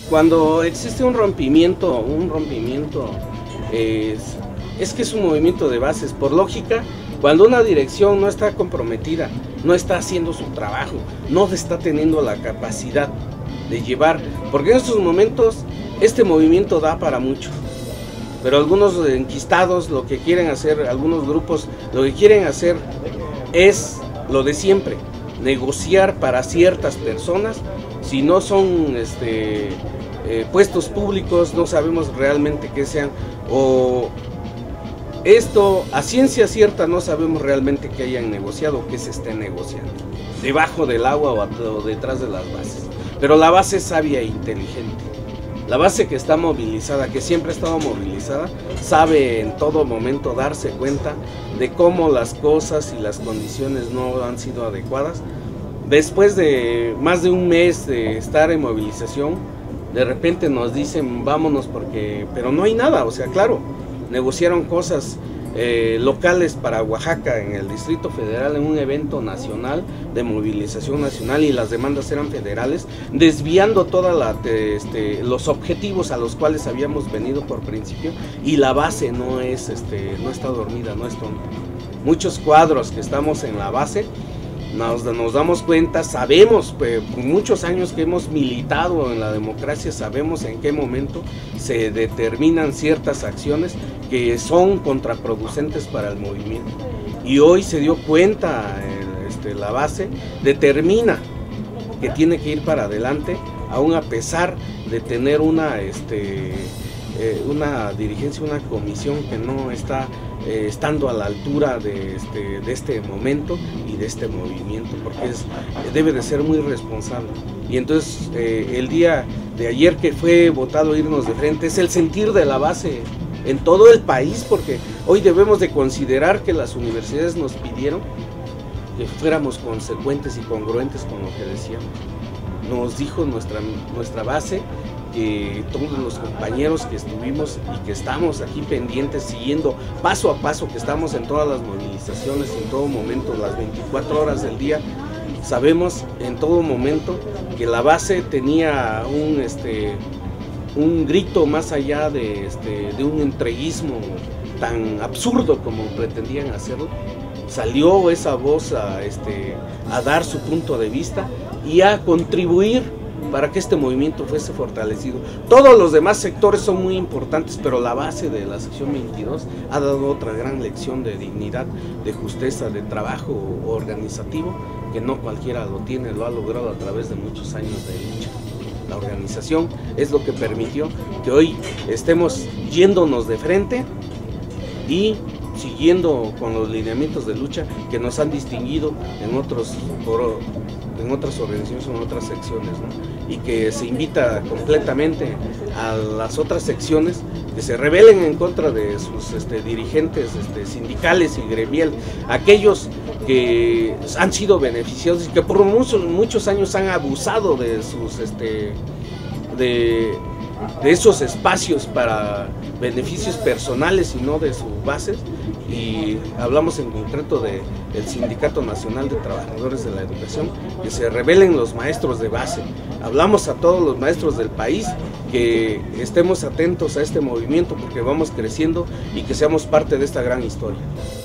Cuando existe un rompimiento es que es un movimiento de bases. Por lógica, cuando una dirección no está comprometida, no está haciendo su trabajo, no está teniendo la capacidad de llevar, porque en estos momentos este movimiento da para mucho, pero algunos enquistados lo que quieren hacer, algunos grupos lo que quieren hacer es lo de siempre, negociar para ciertas personas. Si no son puestos públicos, no sabemos realmente qué sean, o esto a ciencia cierta no sabemos realmente qué hayan negociado o qué se esté negociando, debajo del agua o detrás de las bases. Pero la base es sabia e inteligente. La base que está movilizada, que siempre ha estado movilizada, sabe en todo momento darse cuenta de cómo las cosas y las condiciones no han sido adecuadas. Después de más de un mes de estar en movilización, de repente nos dicen vámonos pero no hay nada, o sea, claro, negociaron cosas locales para Oaxaca en el Distrito Federal en un evento nacional de movilización nacional y las demandas eran federales, desviando todos los objetivos a los cuales habíamos venido por principio, y la base no está dormida, no es tonta. Muchos cuadros que estamos en la base nos damos cuenta, sabemos, por muchos años que hemos militado en la democracia, sabemos en qué momento se determinan ciertas acciones que son contraproducentes para el movimiento. Y hoy se dio cuenta, la base determina que tiene que ir para adelante, aún a pesar de tener una dirigencia, una comisión que no está estando a la altura de este momento y de este movimiento, porque debe de ser muy responsable. Y entonces el día de ayer que fue votado irnos de frente, es el sentir de la base en todo el país, porque hoy debemos de considerar que las universidades nos pidieron que fuéramos consecuentes y congruentes con lo que decíamos. Nos dijo nuestra base, que todos los compañeros que estuvimos y que estamos aquí pendientes, siguiendo paso a paso, que estamos en todas las movilizaciones, en todo momento, las 24 horas del día, sabemos en todo momento que la base tenía un grito más allá de un entreguismo tan absurdo como pretendían hacerlo. Salió esa voz a dar su punto de vista y a contribuir para que este movimiento fuese fortalecido. Todos los demás sectores son muy importantes, pero la base de la sección 22 ha dado otra gran lección de dignidad, de justeza, de trabajo organizativo, que no cualquiera lo tiene, lo ha logrado a través de muchos años de lucha. La organización es lo que permitió que hoy estemos yéndonos de frente y siguiendo con los lineamientos de lucha que nos han distinguido en otras organizaciones o en otras secciones, ¿no? Y que se invita completamente a las otras secciones que se rebelen en contra de sus dirigentes sindicales y gremiales, aquellos que han sido beneficiados y que por muchos años han abusado de sus de esos espacios para beneficios personales y no de sus bases. Y hablamos en concreto del Sindicato Nacional de Trabajadores de la Educación, que se rebelen los maestros de base. Hablamos a todos los maestros del país que estemos atentos a este movimiento porque vamos creciendo y que seamos parte de esta gran historia.